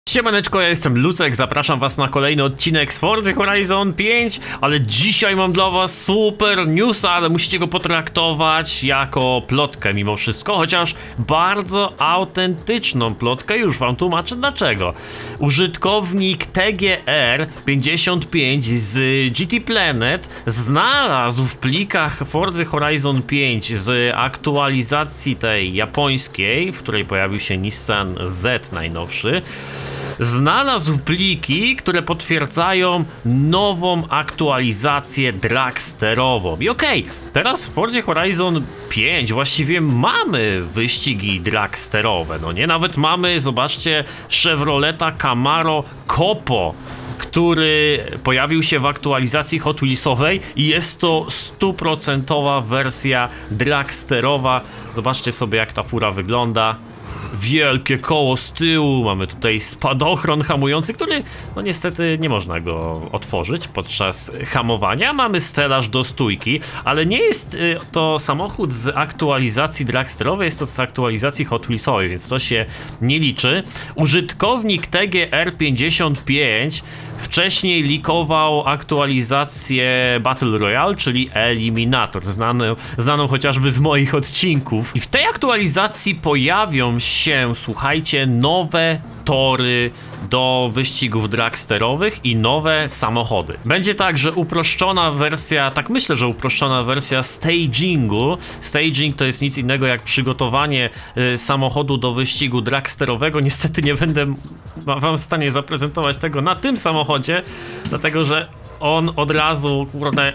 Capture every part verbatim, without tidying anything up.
Siemaneczko, ja jestem Lucek, zapraszam was na kolejny odcinek z Forza Horizon pięć, ale dzisiaj mam dla was super newsa, ale musicie go potraktować jako plotkę mimo wszystko, chociaż bardzo autentyczną plotkę, już wam tłumaczę dlaczego. Użytkownik T G R pięćdziesiąt pięć z G T Planet znalazł w plikach Forza Horizon pięć z aktualizacji tej japońskiej, w której pojawił się Nissan Z najnowszy. Znalazł pliki, które potwierdzają nową aktualizację dragsterową. I okej, okay, teraz w Forzie Horizon pięć właściwie mamy wyścigi dragsterowe. No nie, nawet mamy, zobaczcie, Chevroleta Camaro Copo, który pojawił się w aktualizacji Hot Wheelsowej i jest to stuprocentowa wersja dragsterowa. Zobaczcie sobie, jak ta fura wygląda. Wielkie koło z tyłu, mamy tutaj spadochron hamujący, który no niestety nie można go otworzyć podczas hamowania. Mamy stelaż do stójki, ale nie jest to samochód z aktualizacji dragsterowej, jest to z aktualizacji Hot Wheelsowej, więc to się nie liczy. Użytkownik T G R pięćdziesiąt pięć wcześniej likował aktualizację Battle Royale, czyli Eliminator, znaną, znaną chociażby z moich odcinków. I w tej aktualizacji pojawią się, słuchajcie, nowe tory do wyścigów dragsterowych i nowe samochody. Będzie także uproszczona wersja, tak myślę, że uproszczona wersja stagingu. Staging to jest nic innego jak przygotowanie y, samochodu do wyścigu dragsterowego. Niestety nie będę wam w stanie zaprezentować tego na tym samochodzie, dlatego że on od razu, kurde,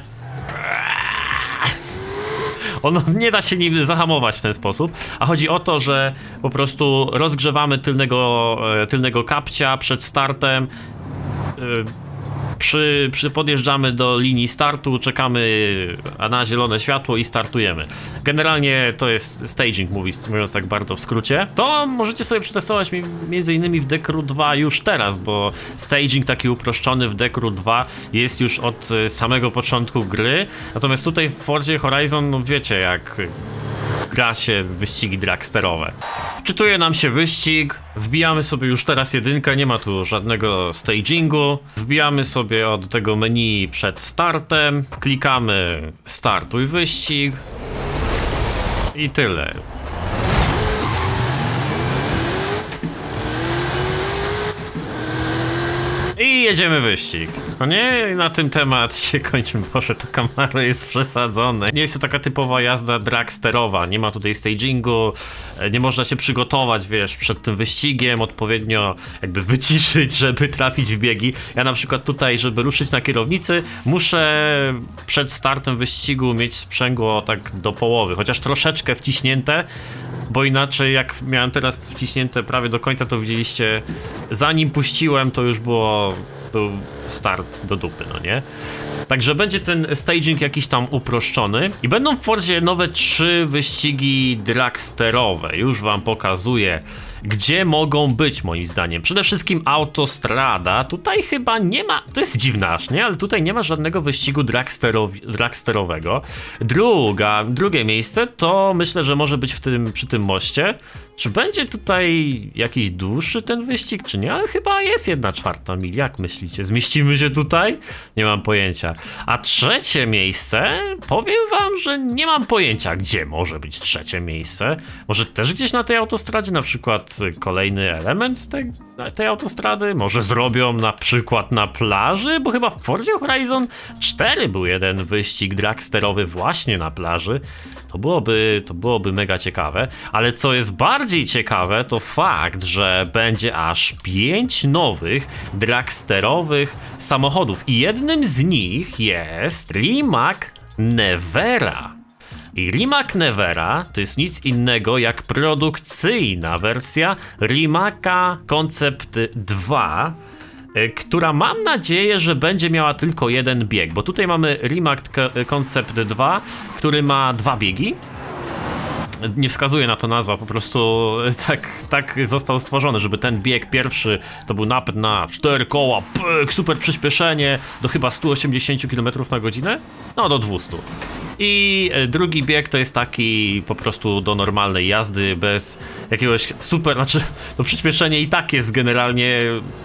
on nie da się nim zahamować w ten sposób, a chodzi o to, że po prostu rozgrzewamy tylnego, tylnego kapcia przed startem, przy, przy podjeżdżamy do linii startu, czekamy na zielone światło i startujemy. Generalnie to jest staging, mówiąc tak bardzo w skrócie. To możecie sobie przetestować między innymi w Dekru dwa już teraz, bo staging taki uproszczony w Dekru dwa jest już od samego początku gry. Natomiast tutaj w Forzie Horizon, no wiecie, jak gra się w wyścigi dragsterowe. Wczytuje nam się wyścig, wbijamy sobie już teraz jedynkę, nie ma tu żadnego stagingu. Wbijamy sobie od tego menu przed startem, klikamy startuj wyścig i tyle. I jedziemy wyścig. No nie, na tym temat się kończy, może to Camaro jest przesadzone. Nie jest to taka typowa jazda dragsterowa, nie ma tutaj stagingu, nie można się przygotować, wiesz, przed tym wyścigiem, odpowiednio jakby wyciszyć, żeby trafić w biegi. Ja na przykład tutaj, żeby ruszyć na kierownicy, muszę przed startem wyścigu mieć sprzęgło tak do połowy, chociaż troszeczkę wciśnięte, bo inaczej jak miałem teraz wciśnięte prawie do końca, to widzieliście, zanim puściłem, to już było był start do dupy, no nie? Także będzie ten staging jakiś tam uproszczony i będą w Forzie nowe trzy wyścigi dragsterowe. Już wam pokazuję, gdzie mogą być moim zdaniem. Przede wszystkim autostrada. Tutaj chyba nie ma, to jest dziwne aż, nie? Ale tutaj nie ma żadnego wyścigu dragsterowego. Druga, drugie miejsce to myślę, że może być w tym, przy tym moście. Czy będzie tutaj jakiś dłuższy ten wyścig, czy nie? Ale chyba jest jedna czwarta mil. Jak myślicie? Zmieścimy się tutaj? Nie mam pojęcia. A trzecie miejsce, powiem wam, że nie mam pojęcia, gdzie może być trzecie miejsce. Może też gdzieś na tej autostradzie, na przykład kolejny element z tej, tej autostrady? Może zrobią na przykład na plaży? Bo chyba w Forzie Horizon cztery był jeden wyścig dragsterowy właśnie na plaży. To byłoby, to byłoby mega ciekawe. Ale co jest bardziej ciekawe, to fakt, że będzie aż pięć nowych dragsterowych samochodów. I jednym z nich jest Rimac Nevera. I Rimac Nevera to jest nic innego jak produkcyjna wersja Rimaca Concept dwa, która mam nadzieję, że będzie miała tylko jeden bieg, bo tutaj mamy Rimac Concept dwa, który ma dwa biegi. Nie wskazuje na to nazwa, po prostu tak, tak został stworzony, żeby ten bieg pierwszy to był napęd na cztery koła, pyk, super przyspieszenie do chyba stu osiemdziesięciu kilometrów na godzinę, no do dwustu. I drugi bieg to jest taki po prostu do normalnej jazdy, bez jakiegoś super, znaczy to przyspieszenie i tak jest generalnie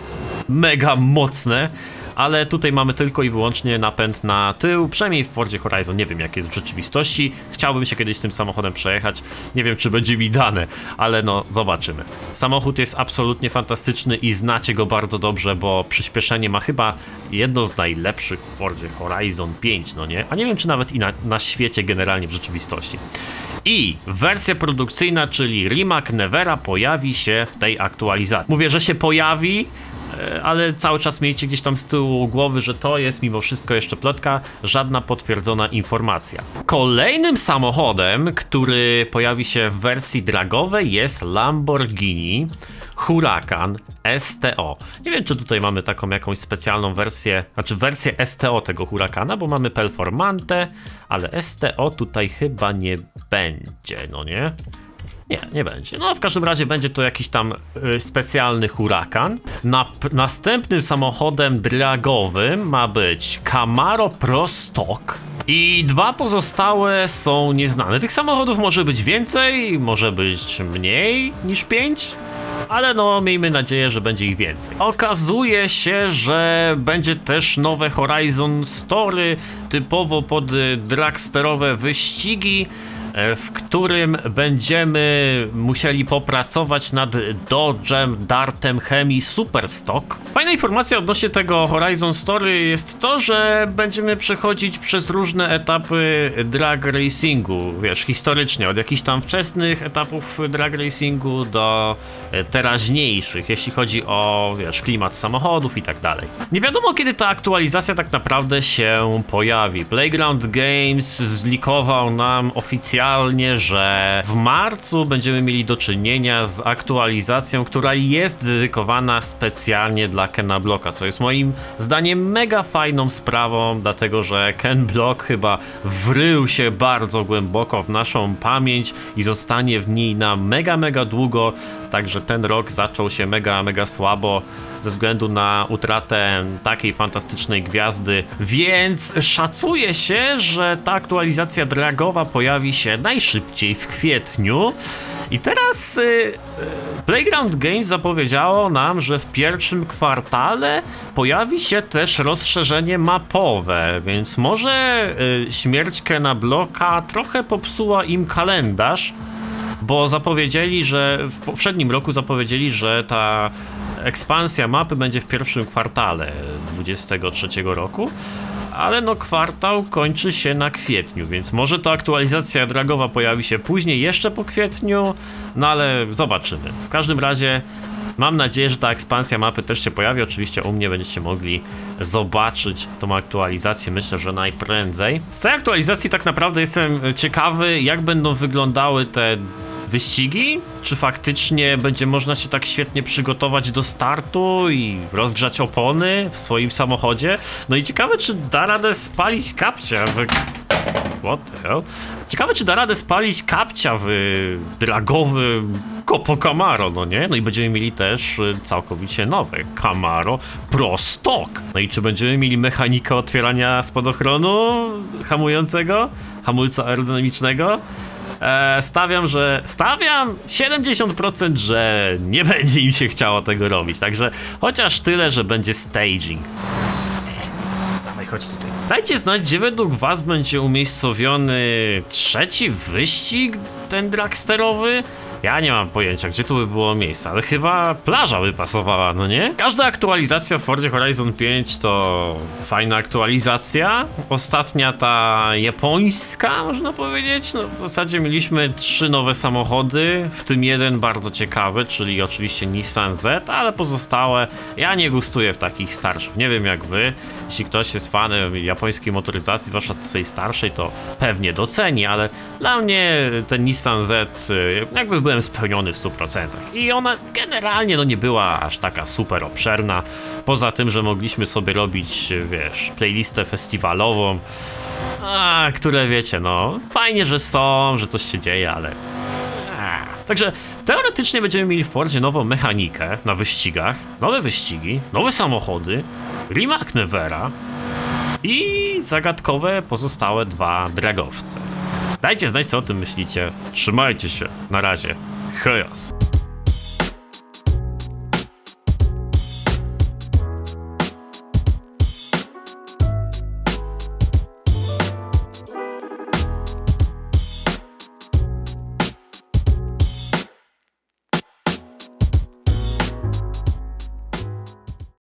mega mocne, ale tutaj mamy tylko i wyłącznie napęd na tył, przynajmniej w Fordzie Horizon, nie wiem jak jest w rzeczywistości, chciałbym się kiedyś tym samochodem przejechać, nie wiem czy będzie mi dane, ale no zobaczymy. Samochód jest absolutnie fantastyczny i znacie go bardzo dobrze, bo przyspieszenie ma chyba jedno z najlepszych w Fordzie Horizon pięć, no nie? A nie wiem czy nawet i na, na świecie generalnie w rzeczywistości. I wersja produkcyjna, czyli Rimac Nevera pojawi się w tej aktualizacji. Mówię, że się pojawi, ale cały czas miejcie gdzieś tam z tyłu głowy, że to jest mimo wszystko jeszcze plotka, żadna potwierdzona informacja. Kolejnym samochodem, który pojawi się w wersji dragowej, jest Lamborghini Huracan S T O. Nie wiem, czy tutaj mamy taką jakąś specjalną wersję, znaczy wersję S T O tego Huracana, bo mamy Performante, ale S T O tutaj chyba nie będzie, no nie? Nie, nie będzie. No w każdym razie będzie to jakiś tam y, specjalny Huracan. Na, następnym samochodem dragowym ma być Camaro Pro Stock. I dwa pozostałe są nieznane. Tych samochodów może być więcej, może być mniej niż pięć. Ale no, miejmy nadzieję, że będzie ich więcej. Okazuje się, że będzie też nowe Horizon Story, typowo pod dragsterowe wyścigi, w którym będziemy musieli popracować nad Dodge'em Dartem Chemii Superstock. Fajna informacja odnośnie tego Horizon Story jest to, że będziemy przechodzić przez różne etapy drag racingu, wiesz, historycznie, od jakichś tam wczesnych etapów drag racingu do teraźniejszych, jeśli chodzi o, wiesz, klimat samochodów i tak dalej. Nie wiadomo, kiedy ta aktualizacja tak naprawdę się pojawi. Playground Games zlikował nam oficjalnie, że w marcu będziemy mieli do czynienia z aktualizacją, która jest dedykowana specjalnie dla Kena Blocka, co jest moim zdaniem mega fajną sprawą, dlatego że Ken Block chyba wrył się bardzo głęboko w naszą pamięć i zostanie w niej na mega, mega długo, także ten rok zaczął się mega, mega słabo ze względu na utratę takiej fantastycznej gwiazdy, więc szacuje się, że ta aktualizacja dragowa pojawi się najszybciej w kwietniu. I teraz y, Playground Games zapowiedziało nam, że w pierwszym kwartale pojawi się też rozszerzenie mapowe, więc może y, śmierć Kena Blocka trochę popsuła im kalendarz, bo zapowiedzieli, że w poprzednim roku zapowiedzieli, że ta ekspansja mapy będzie w pierwszym kwartale dwudziestego trzeciego roku, ale no kwartał kończy się na kwietniu, więc może ta aktualizacja dragowa pojawi się później, jeszcze po kwietniu, no ale zobaczymy. W każdym razie mam nadzieję, że ta ekspansja mapy też się pojawi. Oczywiście u mnie będziecie mogli zobaczyć tą aktualizację, myślę, że najprędzej. Z tej aktualizacji tak naprawdę jestem ciekawy, jak będą wyglądały te wyścigi, czy faktycznie będzie można się tak świetnie przygotować do startu i rozgrzać opony w swoim samochodzie. No i ciekawe, czy da radę spalić kapcia w... What the hell? Ciekawe, czy da radę spalić kapcia w dragowym Copo Camaro, no nie? No i będziemy mieli też całkowicie nowe Camaro Pro Stock. No i czy będziemy mieli mechanikę otwierania spadochronu hamującego, hamulca aerodynamicznego? Eee, stawiam, że... Stawiam siedemdziesiąt procent, że nie będzie im się chciało tego robić, także chociaż tyle, że będzie staging. Dawaj, chodź tutaj. Dajcie znać, gdzie według was będzie umiejscowiony trzeci wyścig, ten dragsterowy? Ja nie mam pojęcia, gdzie tu by było miejsce, ale chyba plaża by pasowała, no nie? Każda aktualizacja w Fordzie Horizon pięć to fajna aktualizacja. Ostatnia, ta japońska, można powiedzieć. No w zasadzie mieliśmy trzy nowe samochody, w tym jeden bardzo ciekawy, czyli oczywiście Nissan Z, ale pozostałe ja nie gustuję w takich starszych. Nie wiem jak wy. Jeśli ktoś jest fanem japońskiej motoryzacji, zwłaszcza tej starszej, to pewnie doceni, ale dla mnie ten Nissan Z jakby byłem spełniony w stu procentach. I ona generalnie no nie była aż taka super obszerna. Poza tym, że mogliśmy sobie robić, wiesz, playlistę festiwalową, a, które wiecie, no fajnie, że są, że coś się dzieje, ale... A. Także teoretycznie będziemy mieli w Fordzie nową mechanikę na wyścigach, nowe wyścigi, nowe samochody, Rimac Nevera. i zagadkowe pozostałe dwa dragowce. Dajcie znać, co o tym myślicie. Trzymajcie się. Na razie. Chaos.